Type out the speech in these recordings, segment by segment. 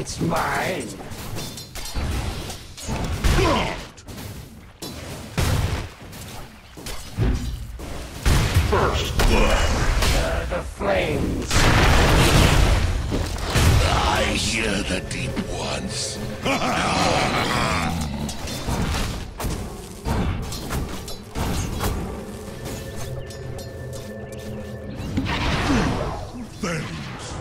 It's mine. First blood. The flames. I hear the deep ones. Thanks.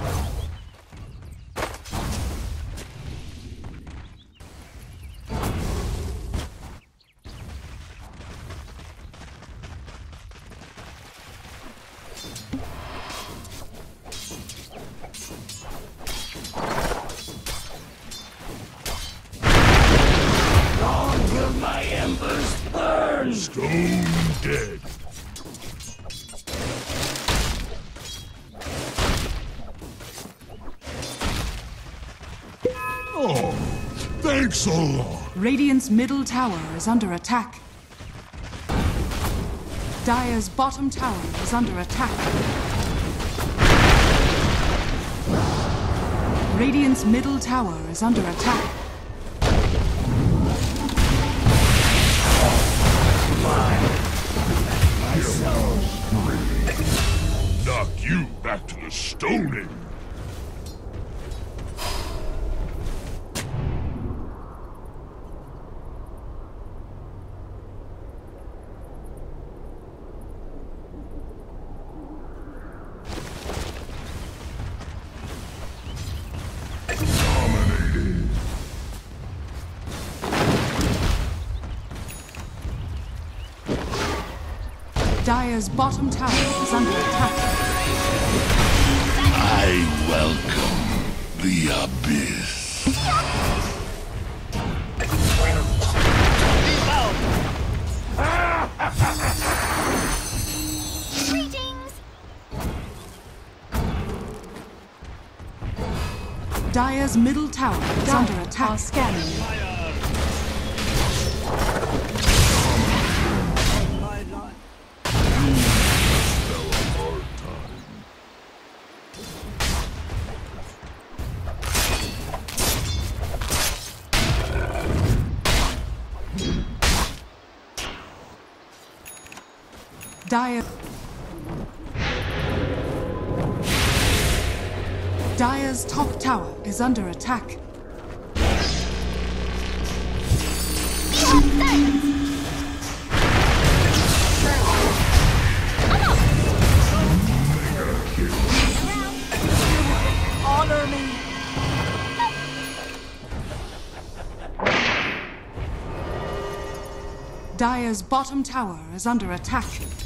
Long will my embers burn. Stone dead. Oh, thanks a lot. Radiant's middle tower is under attack. Dire's bottom tower is under attack. Radiant's middle tower is under attack. Knock you back to the Stone Age. Dire's bottom tower is under attack. I welcome the abyss. Greetings! Dire's middle tower is under attack. Scanning. Dire's top tower is under attack. Honor me! Dire's bottom tower is under attack.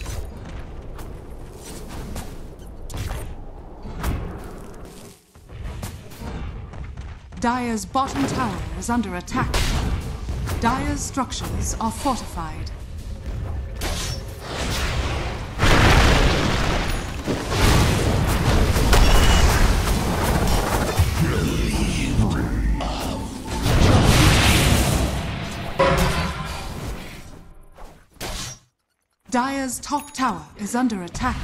Dire's bottom tower is under attack. Dire's structures are fortified. Dire's top tower is under attack.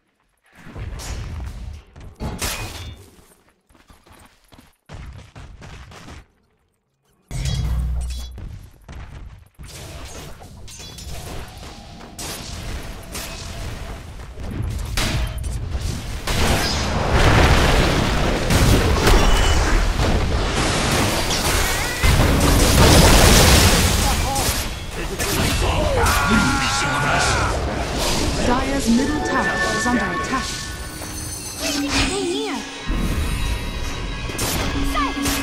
Dire's middle tower is under attack. Stay near! Silence!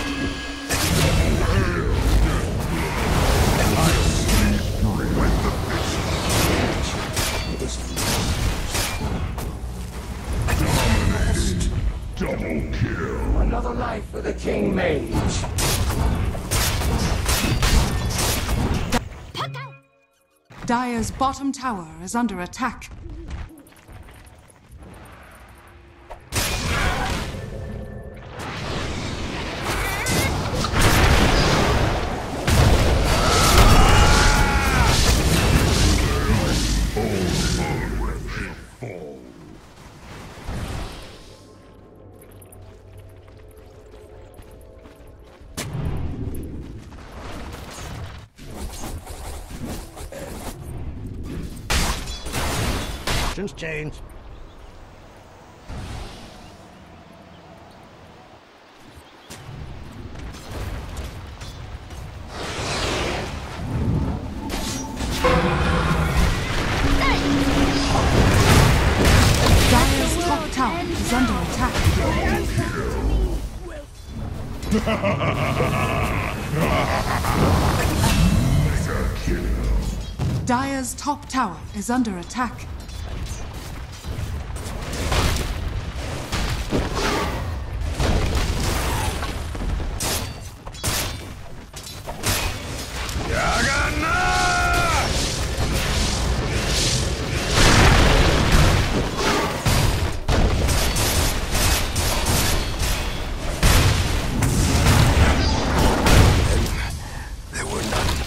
Double kill. Another life for the King Mage. Dire's bottom tower is under attack. Seasons change. Dire's top tower is under attack. Dire's top tower is under attack. There were none.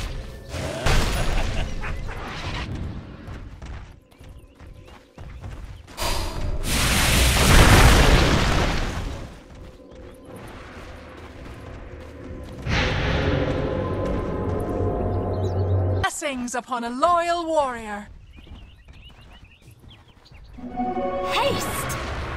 Blessings upon a loyal warrior. Haste!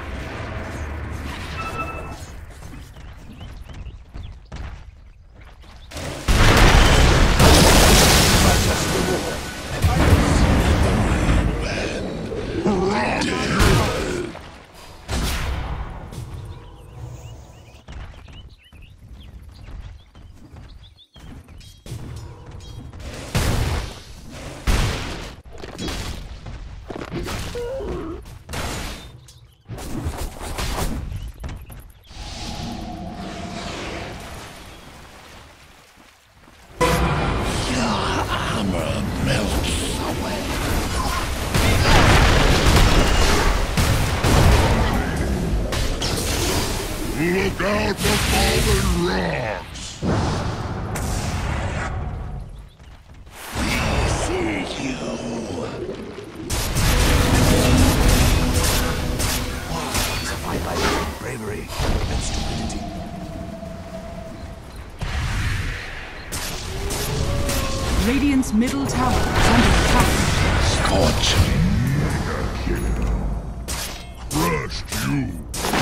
Look out for fallen rocks! We see you. To fight by bravery and stupidity. Radiant's middle tower is under attack. Scorching. Crushed you!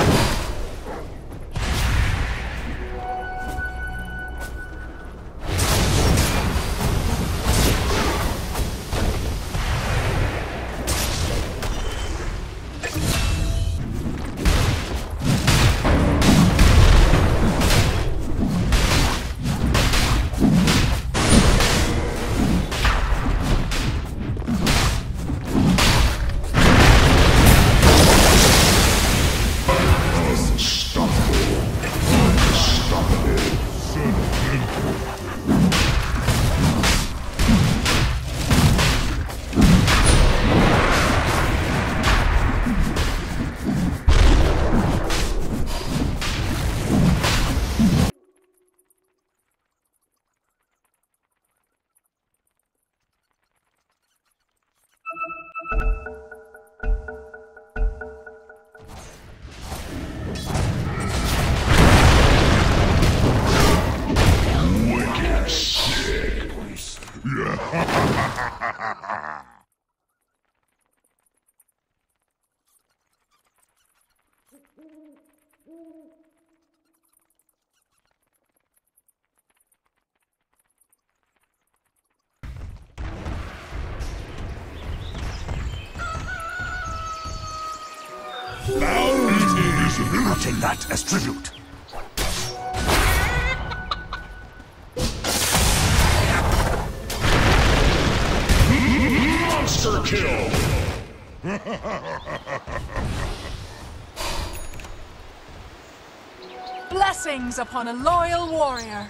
I'll take that as tribute. Monster kill! Blessings upon a loyal warrior.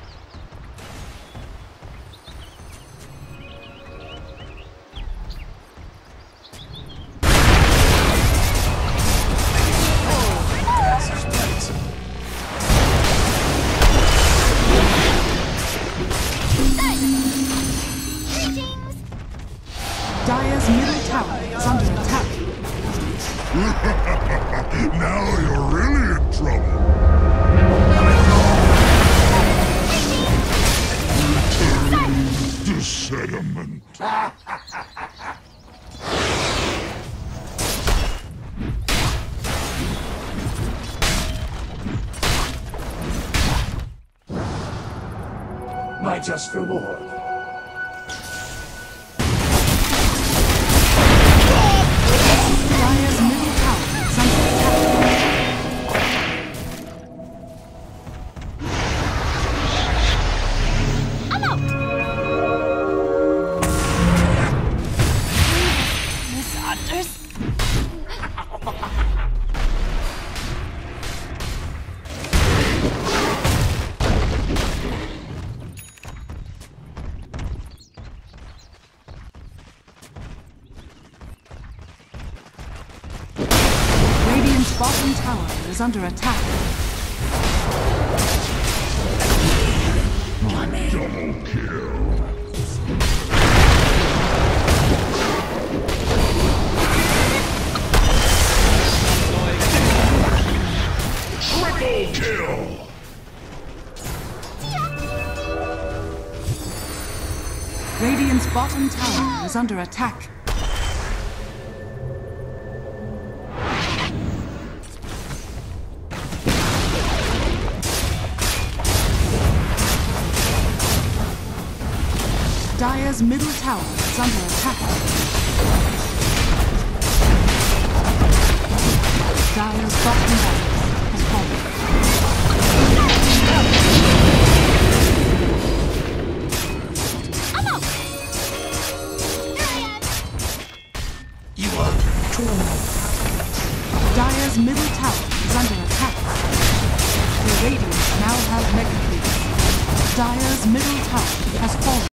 Dire's middle tower is under attack. Now you're really in trouble! Return to sediment. my just reward. Dire's middle tower is under attack. Radiant's bottom tower is under attack. Double kill. Triple kill. Radiant's bottom tower is under attack. Dire's middle tower is under attack. Dire's bottom barracks has fallen. You are Dire's middle tower is under attack. The Radiant now have Mega Creeps. Dire's middle tower has fallen.